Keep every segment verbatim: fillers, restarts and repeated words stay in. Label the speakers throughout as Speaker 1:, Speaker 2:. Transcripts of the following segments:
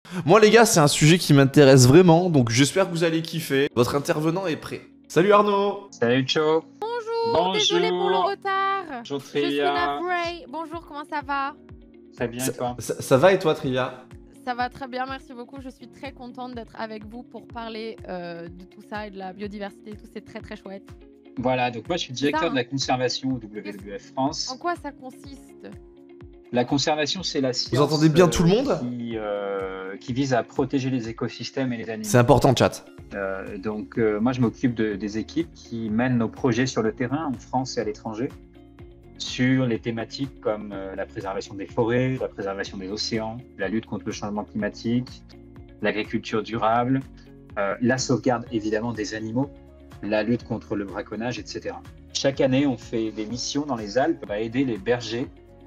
Speaker 1: Moi les gars, c'est un sujet qui m'intéresse vraiment, donc j'espère que vous allez kiffer. Votre intervenant est prêt. Salut Arnaud.
Speaker 2: Salut Cho.
Speaker 3: Bonjour,
Speaker 2: Bonjour.
Speaker 3: Désolé pour le retard.
Speaker 2: Bonjour
Speaker 3: Je suis
Speaker 2: Trivia.
Speaker 3: navrée. Bonjour, comment ça va?
Speaker 2: Très bien
Speaker 1: Ça,
Speaker 2: et toi?
Speaker 1: ça, ça va et toi Trivia?
Speaker 3: Ça va très bien, merci beaucoup. Je suis très contente d'être avec vous pour parler euh, de tout ça et de la biodiversité et tout. C'est très très chouette.
Speaker 2: Voilà, donc moi je suis directeur
Speaker 3: Ça, hein.
Speaker 2: de la conservation au W W F France.
Speaker 3: En quoi ça consiste?
Speaker 2: La conservation, c'est la science.
Speaker 1: Vous entendez bien tout le
Speaker 2: euh,
Speaker 1: monde?
Speaker 2: qui, euh, qui vise à protéger les écosystèmes et les animaux.
Speaker 1: C'est important chat.
Speaker 2: Euh, donc euh, moi je m'occupe de, des équipes qui mènent nos projets sur le terrain en France et à l'étranger sur les thématiques comme euh, la préservation des forêts, la préservation des océans, la lutte contre le changement climatique, l'agriculture durable, euh, la sauvegarde évidemment des animaux, la lutte contre le braconnage, et cetera. Chaque année, on fait des missions dans les Alpes pour aider les bergers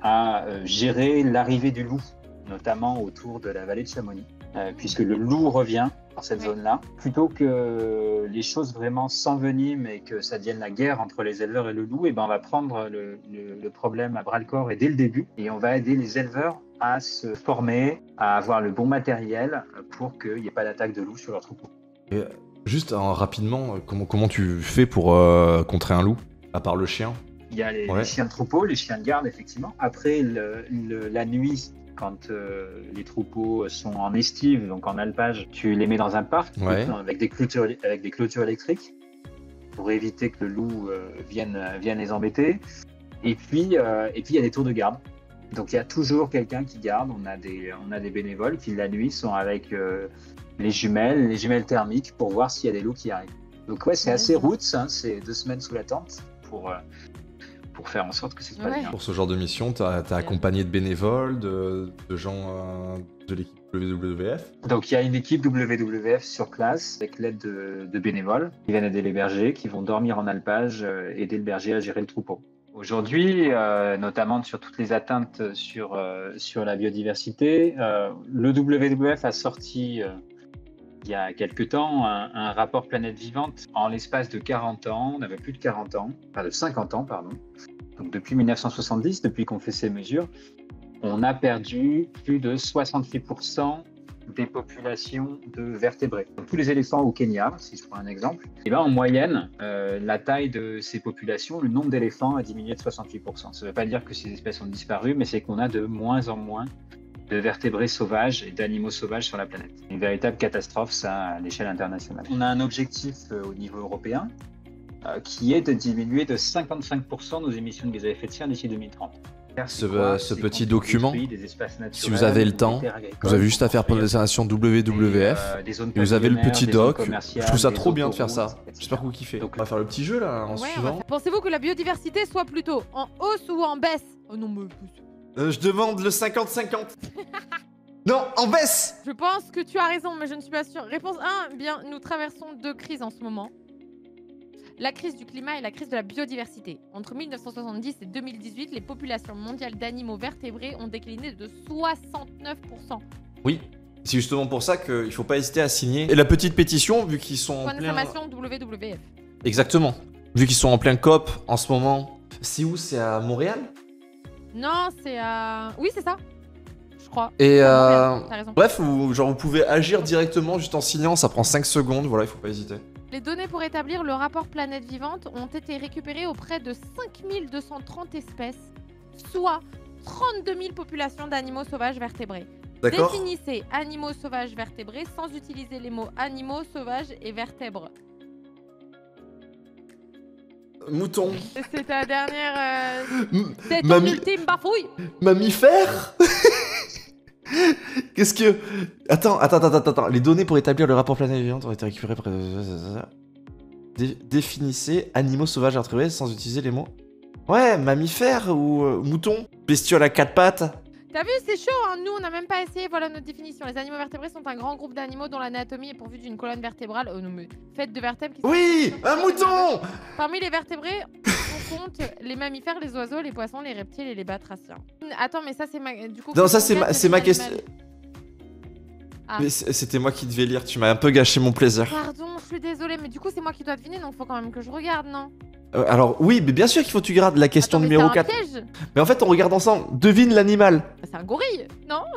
Speaker 2: à euh, gérer l'arrivée du loup, notamment autour de la vallée de Chamonix, euh, puisque le loup revient dans cette
Speaker 3: Oui.
Speaker 2: zone-là. Plutôt que les choses vraiment s'enveniment et que ça devienne la guerre entre les éleveurs et le loup, et ben on va prendre le, le, le problème à bras-le-corps et dès le début, et on va aider les éleveurs à se former, à avoir le bon matériel pour qu'il n'y ait pas d'attaque de loup sur leur troupeau.
Speaker 1: Et, juste hein, rapidement, comment, comment tu fais pour euh, contrer un loup, à part le chien?
Speaker 2: Il y a les,
Speaker 1: Ouais.
Speaker 2: les chiens de troupeau, les chiens de garde, effectivement. Après, le, le, la nuit, quand euh, les troupeaux sont en estive, donc en alpage, tu les mets dans un parc
Speaker 1: Ouais.
Speaker 2: avec, des clôtures, avec des clôtures électriques pour éviter que le loup euh, vienne, vienne les embêter. Et puis, euh, et puis, il y a des tours de garde. Donc, il y a toujours quelqu'un qui garde. On a des, on a des bénévoles qui, la nuit, sont avec euh, les jumelles, les jumelles thermiques pour voir s'il y a des loups qui arrivent. Donc, ouais, c'est assez roots, hein, c'est deux semaines sous la tente pour... Euh, pour faire en sorte que ça se passe
Speaker 3: Ouais.
Speaker 2: bien.
Speaker 1: Pour ce genre de mission, t'as as accompagné de bénévoles, de, de gens euh, de l'équipe W W F?
Speaker 2: Donc il y a une équipe W W F sur place avec l'aide de, de bénévoles qui viennent aider les bergers, qui vont dormir en alpage, euh, aider le berger à gérer le troupeau. Aujourd'hui, euh, notamment sur toutes les atteintes sur, euh, sur la biodiversité, euh, le W W F a sorti euh, il y a quelques temps un, un rapport Planète Vivante. En l'espace de quarante ans, on avait plus de quarante ans, enfin de cinquante ans, pardon. Donc depuis mille neuf cent soixante-dix, depuis qu'on fait ces mesures, on a perdu plus de soixante-huit pour cent des populations de vertébrés. Donc, tous les éléphants au Kenya, si je prends un exemple, et ben, en moyenne, euh, la taille de ces populations, le nombre d'éléphants a diminué de soixante-huit pour cent. Ça ne veut pas dire que ces espèces ont disparu, mais c'est qu'on a de moins en moins de vertébrés sauvages et d'animaux sauvages sur la planète. Une véritable catastrophe, ça, à l'échelle internationale. On a un objectif euh, au niveau européen euh, qui est de diminuer de cinquante-cinq pour cent nos émissions de gaz à effet de serre d'ici deux mille trente.
Speaker 1: Ce, euh, ce petit document, si vous
Speaker 2: vous
Speaker 1: avez le temps, vous avez juste à faire pour la destination W W F, et vous avez le petit doc. Je trouve ça trop bien de faire ça. J'espère que vous kiffez.
Speaker 2: Donc,
Speaker 1: On va faire le petit jeu là, en
Speaker 3: Ouais, on va
Speaker 1: suivant.
Speaker 3: faire- Pensez-vous que la biodiversité soit plutôt en hausse ou en baisse? Oh non, mais...
Speaker 1: Euh, je demande le cinquante cinquante. Non, en baisse.
Speaker 3: Je pense que tu as raison, mais je ne suis pas sûre. Réponse un, bien, nous traversons deux crises en ce moment. La crise du climat et la crise de la biodiversité. Entre mille neuf cent soixante-dix et deux mille dix-huit, les populations mondiales d'animaux vertébrés ont décliné de soixante-neuf pour cent.
Speaker 1: Oui, c'est justement pour ça qu'il ne faut pas hésiter à signer. Et la petite pétition, vu qu'ils sont en
Speaker 3: Point
Speaker 1: plein...
Speaker 3: d'exclamation W W F.
Speaker 1: Exactement. Vu qu'ils sont en plein COP en ce moment. C'est où? C'est à Montréal?
Speaker 3: Non, c'est à... Oui, c'est ça. Je crois.
Speaker 1: Et
Speaker 3: C'est à
Speaker 1: euh...
Speaker 3: Montréal, t'as raison.
Speaker 1: Bref, vous, genre vous pouvez agir directement juste en signant, ça prend cinq secondes, voilà, il faut pas hésiter.
Speaker 3: Les données pour établir le rapport Planète Vivante ont été récupérées auprès de cinq mille deux cent trente espèces, soit trente-deux mille populations d'animaux sauvages vertébrés.
Speaker 1: D'accord?
Speaker 3: Définissez animaux sauvages vertébrés sans utiliser les mots animaux sauvages et vertèbres.
Speaker 1: Mouton.
Speaker 3: C'est ta dernière... Euh...
Speaker 1: M-
Speaker 3: C'est ton
Speaker 1: Mamie-
Speaker 3: ultime bafouille.
Speaker 1: Mammifère. Qu'est-ce que... Attends, attends, attends, attends. Les données pour établir le rapport Planète Vivante ont été récupérées par... Dé- Définissez animaux sauvages vertébrés sans utiliser les mots... Ouais, mammifère ou euh, mouton. Bestiole à quatre pattes.
Speaker 3: T'as vu, c'est chaud, hein. Nous, on n'a même pas essayé. Voilà notre définition. Les animaux vertébrés sont un grand groupe d'animaux dont l'anatomie est pourvue d'une colonne vertébrale. Oh non, mais faite de vertèbres qui sont-
Speaker 1: Oui, un mouton.
Speaker 3: Parmi les vertébrés, on compte les mammifères, les oiseaux, les poissons, les reptiles et les batraciens. Attends, mais ça, c'est ma... Du coup,
Speaker 1: Non, ça
Speaker 3: faut
Speaker 1: c'est
Speaker 3: qu'on
Speaker 1: ma,
Speaker 3: gagne
Speaker 1: c'est
Speaker 3: le
Speaker 1: ma
Speaker 3: animal.
Speaker 1: question.
Speaker 3: Ah.
Speaker 1: Mais c- c'était moi qui devais lire, tu m'as un peu gâché mon plaisir.
Speaker 3: Pardon, je suis désolée, mais du coup, c'est moi qui dois deviner, donc faut quand même que je regarde, non?
Speaker 1: Euh, alors oui, mais bien sûr qu'il faut que tu gardes la question
Speaker 3: Attends, mais
Speaker 1: numéro
Speaker 3: c'est un
Speaker 1: quatre.
Speaker 3: piège.
Speaker 1: Mais en fait, on regarde ensemble. Devine l'animal.
Speaker 3: C'est un gorille, non?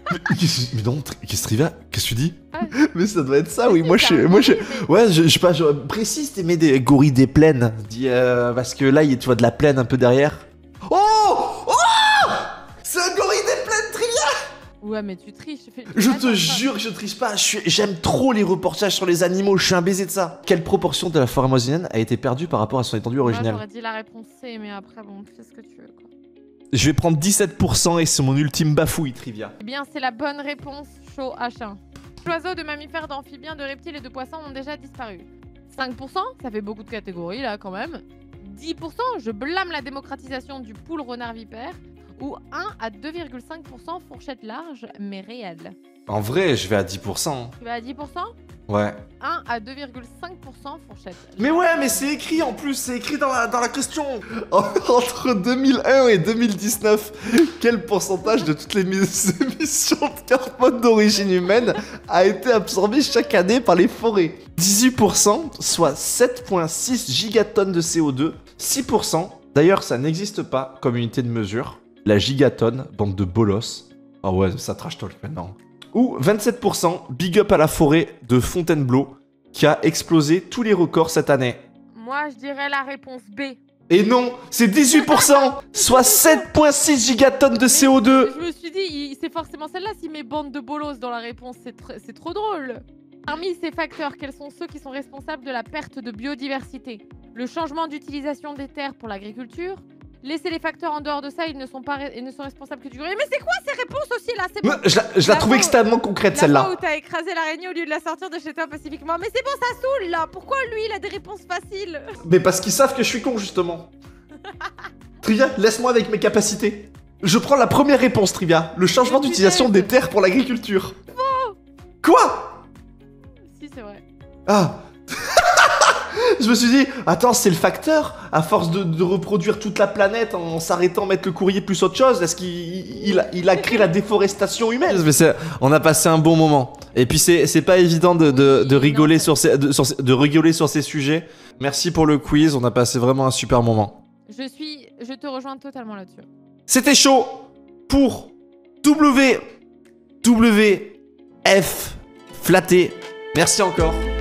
Speaker 1: Mais non, qu'est-ce que Trivia, qu'est-ce que tu dis?
Speaker 3: Ah.
Speaker 1: Mais ça doit être ça, oui.
Speaker 3: Si,
Speaker 1: Moi, je
Speaker 3: c'est
Speaker 1: suis.
Speaker 3: un
Speaker 1: Moi, je.
Speaker 3: gorille, mais-
Speaker 1: Ouais, je, je sais pas, je précise, t'aimais des gorilles des plaines. Dis, euh, parce que là, il y a, tu vois, de la plaine un peu derrière. Oh! Oh! C'est un gorille des plaines, Trivia!
Speaker 3: Ouais, mais tu triches. Fais-
Speaker 1: Je
Speaker 3: Attends,
Speaker 1: te
Speaker 3: attends.
Speaker 1: jure que je triche pas. Je suis- J'aime trop les reportages sur les animaux. Je suis un baiser de ça. Quelle proportion de la forêt amazonienne a été perdue par rapport à son étendue
Speaker 3: Moi,
Speaker 1: originale?
Speaker 3: j'aurais dit la réponse C, mais après, bon, fais ce que tu veux, quoi.
Speaker 1: Je vais prendre dix-sept pour cent et c'est mon ultime bafouille, Trivia.
Speaker 3: Eh bien, c'est la bonne réponse, chaud H un. D'oiseaux, de mammifères, d'amphibiens, de reptiles et de poissons ont déjà disparu. cinq pour cent, ça fait beaucoup de catégories là quand même. dix pour cent, je blâme la démocratisation du poule renard vipère. Ou un à deux virgule cinq pour cent fourchette large mais réelle.
Speaker 1: En vrai, je vais à dix pour cent.
Speaker 3: Tu vas à dix pour cent?
Speaker 1: Ouais.
Speaker 3: un à deux virgule cinq pour cent fourchette.
Speaker 1: Mais ouais, mais c'est écrit en plus, c'est écrit dans la, dans la question. Entre deux mille un et deux mille dix-neuf, quel pourcentage de toutes les émissions de carbone d'origine humaine a été absorbé chaque année par les forêts? dix-huit pour cent, soit sept virgule six gigatonnes de C O deux. six pour cent, d'ailleurs ça n'existe pas comme unité de mesure. La gigatonne, bande de bolos. Ah ouais, ça trash talk maintenant. Ou vingt-sept pour cent, big up à la forêt de Fontainebleau, qui a explosé tous les records cette année.
Speaker 3: Moi, je dirais la réponse B.
Speaker 1: Et non, c'est dix-huit pour cent, soit sept virgule six gigatonnes de C O deux.
Speaker 3: Je me suis dit, il- c'est forcément celle-là s'il met bande de bolos dans la réponse, c'est tr- c'est trop drôle. Parmi ces facteurs, quels sont ceux qui sont responsables de la perte de biodiversité? Le changement d'utilisation des terres pour l'agriculture? Laissez les facteurs en dehors de ça, ils ne sont, pas ils ne sont responsables que du gorille. Mais c'est quoi ces réponses aussi là? C'est bon.
Speaker 1: Je la, je la
Speaker 3: La
Speaker 1: trouve
Speaker 3: fois où-
Speaker 1: extrêmement concrète
Speaker 3: La
Speaker 1: celle-là.
Speaker 3: fois où t'as écrasé l'araignée au lieu de la sortir de chez toi pacifiquement. Mais c'est bon, ça saoule là. Pourquoi lui il a des réponses faciles?
Speaker 1: Mais parce qu'ils savent que je suis con justement. Trivia, laisse-moi avec mes capacités. Je prends la première réponse, Trivia. Le changement
Speaker 3: Mais
Speaker 1: d'utilisation
Speaker 3: punaise.
Speaker 1: des terres pour l'agriculture. Quoi?
Speaker 3: Si, c'est vrai.
Speaker 1: Ah. Je me suis dit, attends, c'est le facteur. À force de, de reproduire toute la planète en s'arrêtant mettre le courrier plus autre chose, est-ce qu'il il, a- il a créé la déforestation humaine? Mais c'est- on a passé un bon moment. Et puis c'est c'est pas évident de, de, de
Speaker 3: Oui,
Speaker 1: rigoler
Speaker 3: non,
Speaker 1: sur ces, de, sur ces- de rigoler sur ces sujets. Merci pour le quiz, on a passé vraiment un super moment.
Speaker 3: Je suis. Je te rejoins totalement là-dessus.
Speaker 1: C'était chaud pour W W F flatté. Merci encore.